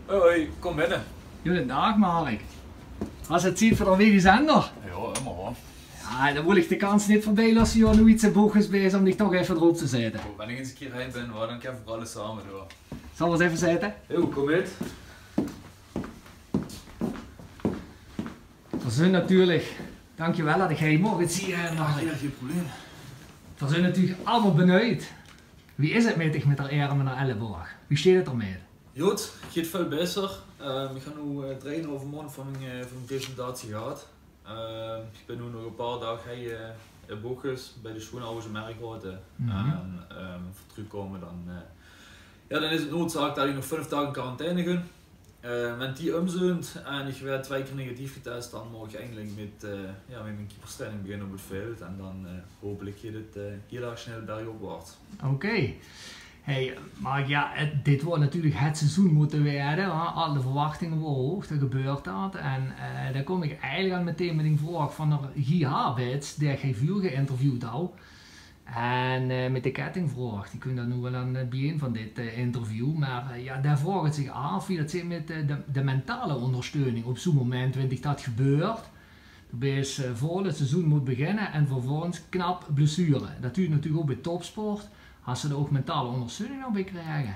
Hoi, kom binnen. Goedendag Mark. Was het tijd voor alweer iets anders? Ja, immer hoor. Ja, dan wil ik de kans niet voorbij als je nu iets in boek is bezig om dich toch even erop te zetten. Oh, wanneer ik eens een keer heen ben, dan kan ik alles samen doen. Zal we eens even zetten? Yo, kom met. Er zijn natuurlijk, dankjewel dat ik hier morgen zie. Ja, geen probleem. Er zijn natuurlijk allemaal benieuwd. Wie is het met haar armen naar elleboog? Wie steekt het ermee? Goed, gaat veel beter. Ik ga nu trainen overmorgen van mijn presentatie gehad. Ik ben nu nog een paar dagen in Boekjes bij de Schoenhouders merk geworden. En voor terugkomen dan is het noodzaak dat ik nog 5 dagen in quarantaine ga. Met die omzond en ik werd 2 keer negatief getest, dan mag ik eigenlijk met mijn keeperstraining beginnen op het veld en dan hopelijk gaat het heel erg snel bergopwaarts. Oké. Hey, maar ja, dit wordt natuurlijk het seizoen moeten worden. Alle verwachtingen worden hoog, er gebeurt dat. En dan kom ik eigenlijk al meteen met een vraag van de Guy Habets, die ik vuur geïnterviewd had. En met de kettingvraag, die kun je dan nu wel aan het begin van dit interview. Maar ja, daar vraagt het zich af wie dat zit met de mentale ondersteuning op zo'n moment wanneer dat gebeurt. Waarbij je voor het seizoen moet beginnen en vervolgens knap blessure. Dat duurt natuurlijk ook bij topsport. Als ze er ook mentale ondersteuning nog bij krijgen?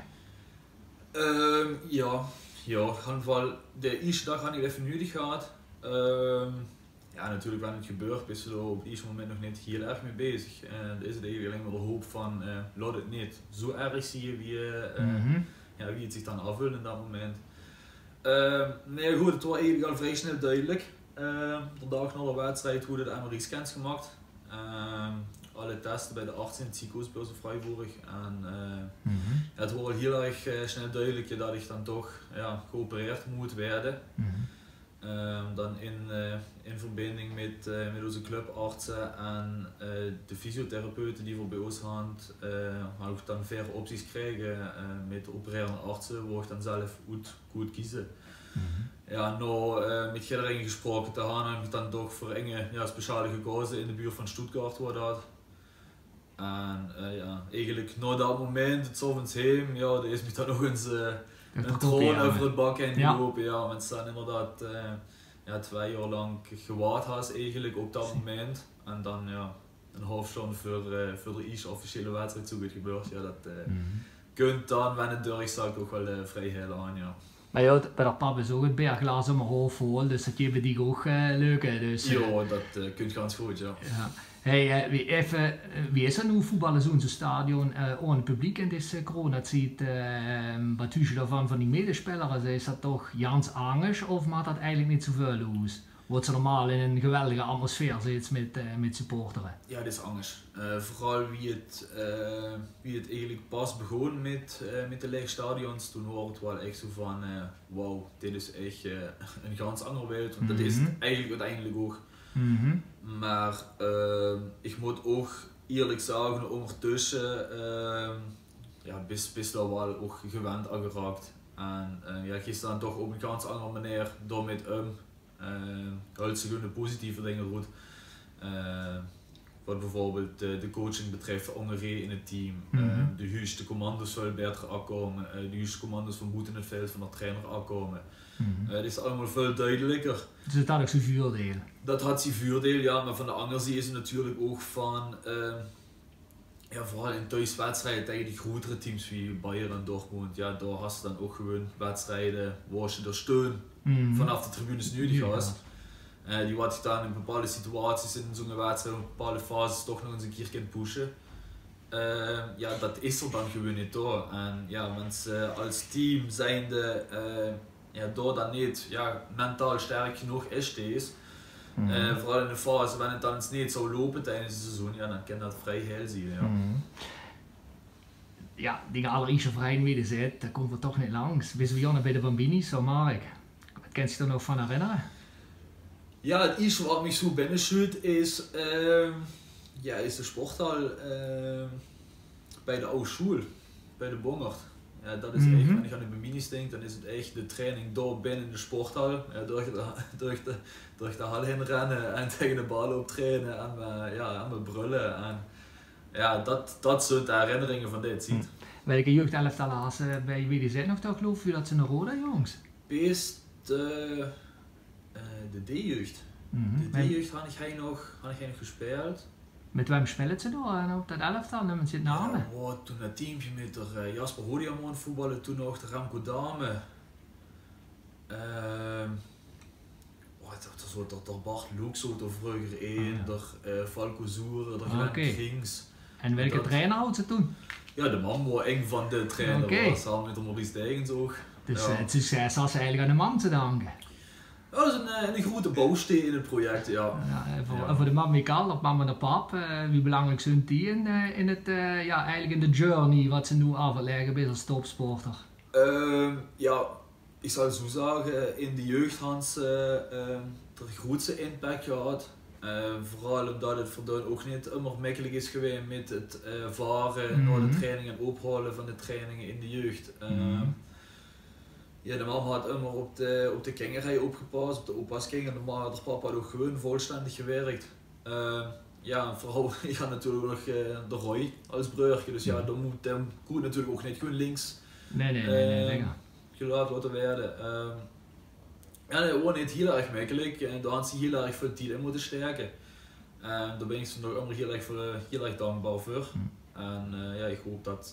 Ja, in ieder geval de eerste dag had ik even nodig gehad. Ja, natuurlijk wanneer het gebeurt, is er op het eerste moment nog niet heel erg mee bezig. Dan is het eigenlijk alleen maar de hoop van laat het niet zo erg zien wie het zich dan afvult in dat moment. Nee goed, het was eigenlijk al vrij snel duidelijk. De dag na de wedstrijd hoe het MRI-scans gemaakt. Alle testen bij de arts in het ziekenhuis in Freiburg. En het was heel erg snel duidelijk dat ik dan toch geopereerd moet worden. Dan in verbinding met onze clubartsen en de fysiotherapeuten die voor bij ons hand had ik dan verre opties gekregen met de opererende artsen waar ik dan zelf goed kiezen. Ja, nou met Gidderingen gesproken te gaan heb ik dan toch voor een speciale gekozen in de buurt van Stuttgart waar dat. En eigenlijk na dat moment, het s'avonds heen, er is me dan nog eens een troon over het bak heen gelopen. Ja, want ze dan inderdaad 2 jaar lang gewaard had eigenlijk op dat moment. En dan een half stunde voor de eerste officiële wedstrijd zo goed gebeurd. Ja, dat kunt dan, wanneer het durf staat, ook wel vrij heel aan. Ja. Maar ja, bij dat pap is ook het bergglas om half vol, dus dat geeft die ook leuk. Dus, ja, dat kunt ganz goed, ja. Hey, wie is er nu voetballen zo'n stadion ohne publiek in deze coronatijd? Wat doe je daarvan van die medespelers? Is dat toch Jans Angers of maakt dat eigenlijk niet zoveel uit? Wordt ze normaal in een geweldige atmosfeer zitten met supporteren? Ja, dit is Angers. Vooral wie het eigenlijk pas begon met de lege stadions, toen hoorde het wel echt zo van wow, dit is echt een ganz andere wereld, want dat is het eigenlijk uiteindelijk ook. Maar ik moet ook eerlijk zeggen, ondertussen best wel ook gewend aan geraakt. En je staat toch op een ganz andere manier door met houdt zich de positieve dingen goed. Wat bijvoorbeeld de coaching betreft, onderreden in het team, de juiste commando's zullen beter aankomen, de juiste commando's van boet in het veld van de trainer aankomen. Het is allemaal veel duidelijker. Dus dat had ook zijn vuurdeel? Dat had zijn vuurdeel, ja, maar van de andere zijde is het natuurlijk ook van, vooral in thuiswedstrijden tegen die grotere teams wie Bayern en Dortmund, daar had je dan ook gewoon wedstrijden waar je er steun vanaf de tribunes nodig was. Die wat je dan in bepaalde situaties in zo'n wedstrijd, in bepaalde fases toch nog eens een keer kan pushen. Dat is er dan gewoon niet door. En mensen als team zijnde door dan niet mentaal sterk genoeg is. Vooral in de fase wanneer het dan niet zou lopen tijdens het seizoen, dan kan dat vrij heel zien. Ja, die allereerste vrijdagmiddag zit, daar komt we toch niet langs. Wisten we bij de Bambinis, zo Mark. Wat kan je er nog van herinneren? Ja, het eerste wat me zo binnenschuurt is de sporthal bij de oude school, bij de Bongert. Ja, dat is echt, wanneer je aan de Bambinis denkt, dan is het echt de training door binnen de sporthal. Door de hal heen rennen en tegen de bal optrainen en me brullen. En, dat soort herinneringen van dit ziet. Welke jeugdelftal had ze bij WDZ nog toch, geloof je dat ze naar Roda, jongens? Beest de D-jeugd. De D-jeugd had ik nog gespeeld. Met wem speelt ze dan op dat elftal? Noemen ze het namen? Ja, toen dat teamje met Jasper Hodiamon voetballen, toen nog de Remco Dame. Er Bart Loek zo er vroeger in, er Falco Zoer, er Glenn Grings. En welke trainer had ze toen? Ja, de man waar een van de trainers was, samen met de Maurice Dijgens ook. Dus het succes was eigenlijk aan de man te danken. Ja, dat is een grote bouwsteen in het project, ja. En voor de man Mikael, of mama en de pap, wie belangrijk zijn die in het, eigenlijk in de journey wat ze nu afleggen bij als topsporter? Ja, ik zou zo zeggen, in de jeugd hadden ze de grootste impact gehad. Vooral omdat het voor hen ook niet immer makkelijk is geweest met het varen naar de trainingen en ophalen van de trainingen in de jeugd. Ja, de man had immer op de kingerij opgepast, op de oppaskinger, maar de papa had ook gewoon volstandig gewerkt. Ja, en vooral, ik had natuurlijk nog de Roy als broertje, dus ja, dan moet natuurlijk ook niet gewoon links gelaten worden werden. Ja, nee, gewoon niet heel erg makkelijk en daar had ze heel erg veel tijd in moeten steken. En daar ben ik ze nog immer heel erg dankbaar voor. En ja, ik hoop dat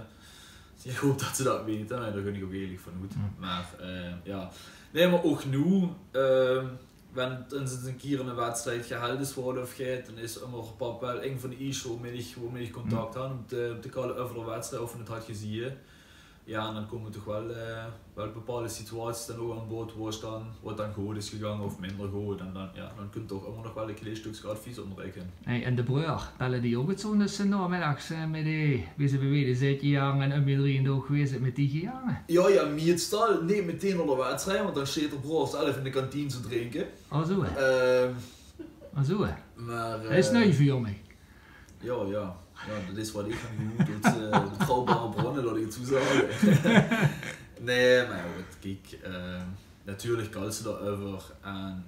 ze dat weten en daar gun ik ook eerlijk van uit. Maar ja, nee, maar ook nu, wanneer ze een keer in een wedstrijd gehaald is worden of gaat, dan is immer pap wel een van de issues waarmee ik contact had om te kallen over de wedstrijd of het had gezien. Ja, en dan komen toch wel bepaalde situaties dan ook aan boord wat dan goed is gegaan of minder goed. En dan kun je toch immer nog wel een klein stukje advies onderreiken. Hey, en de broer, bellen die ook het zo dus namiddags met die WCBW zit je aan en een ook geweest met die gejangen? Ja, meestal niet meteen op de wedstrijd, want dan zit de broer zelf in de kantine te drinken. Oh zo hè? Maar dat is nieuw voor mij. Ja, dat is wat ik van gehoord uit betrouwbare bronnen, laat ik het zo zeggen. Nee, maar goed, kijk, natuurlijk kan ze daarover en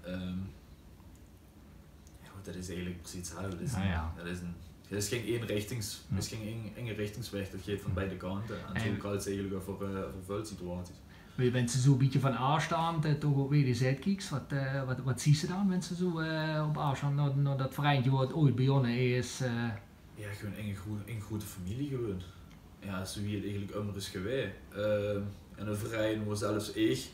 dat is eigenlijk precies hetzelfde. Het is geen eenrichtingsweg, dat gaat van beide kanten en zo kan het eigenlijk over veel situaties. Je bent ze zo'n beetje van afstand, toch ook weer de zijkijks, wat zie je dan, mensen zo op afstand naar dat vereintje wat ooit begonnen is? Ja, gewoon een grote familie gewoon. Ja, zo wie het eigenlijk immer is geweest. En een verein waar zelfs ik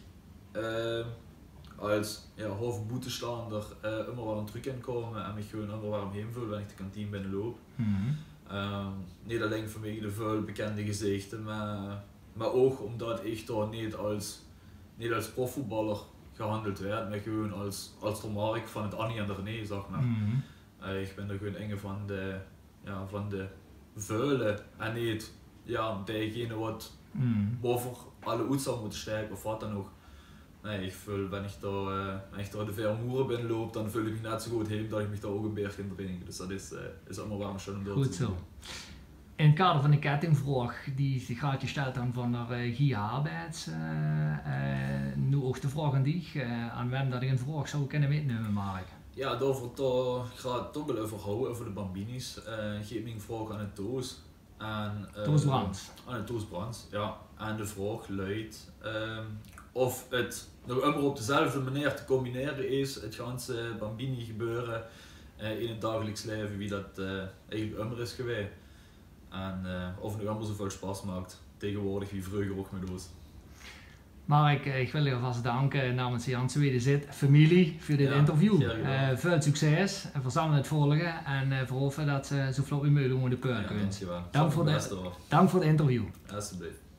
als hoofdboetestander immer wel aan terug kan komen en me gewoon immer warm heen voel wanneer ik de kantine binnenloop. Niet alleen vanwege de veel bekende gezichten, maar ook omdat ik daar niet als profvoetballer gehandeld werd, maar gewoon als de Mark van het Annie en de René, zeg maar. Ik ben er gewoon een van de veulen en niet degene wat boven alle uit zou moeten stijgen of wat dan ook. Nee, ik voel, wanneer ik daar de Vermoeren binnenloop, dan voel ik me net zo goed heen dat ik me daar ook een berg in drinken. Dus dat is allemaal warm schön om door te doen. In het kader van de kettingvraag die zich gaat gesteld aan van de GIA-arbeids, nu ook de vraag aan die, aan wem dat ik een vraag zou kunnen meenemen, Mark. Ja, ik ga het toch wel over houden, over de Bambinis. Geef me een vraag aan het Toos. Toos Brands. Aan het Toos Brands, ja. En de vraag luidt of het nog immer op dezelfde manier te combineren is, het ganse Bambini gebeuren in het dagelijks leven, wie dat eigenlijk immer is geweest. En of het nog immer zoveel spaß maakt tegenwoordig wie vroeger ook met ons. Mark, ik wil je alvast danken namens de Janse WDZ familie voor dit interview. Veel succes en verzamelen het volgen en verhoffen dat ze zo vlot wie mogelijk de keur kunnen. Dank voor het interview. Alsjeblieft.